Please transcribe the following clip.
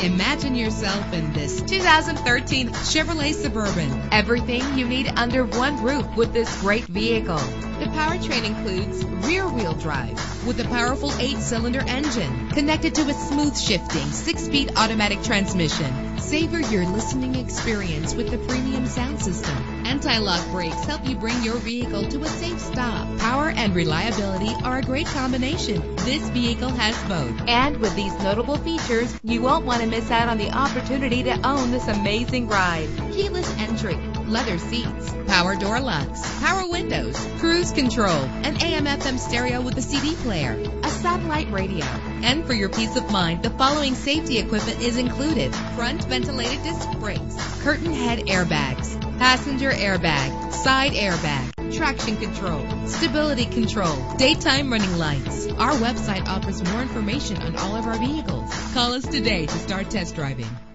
Imagine yourself in this 2013 Chevrolet Suburban. Everything you need under one roof with this great vehicle. The powertrain includes rear-wheel drive with a powerful 8-cylinder engine connected to a smooth shifting 6-speed automatic transmission. Savor your listening experience with the premium sound system. Anti-lock brakes help you bring your vehicle to a safe stop. Power and reliability are a great combination. This vehicle has both. And with these notable features, you won't want to miss out on the opportunity to own this amazing ride. Keyless entry, leather seats, power door locks, power windows, cruise control, an AM/FM stereo with a CD player, a satellite radio. And for your peace of mind, the following safety equipment is included: front ventilated disc brakes, curtain head airbags, passenger airbag, side airbag, traction control, stability control, daytime running lights. Our website offers more information on all of our vehicles. Call us today to start test driving.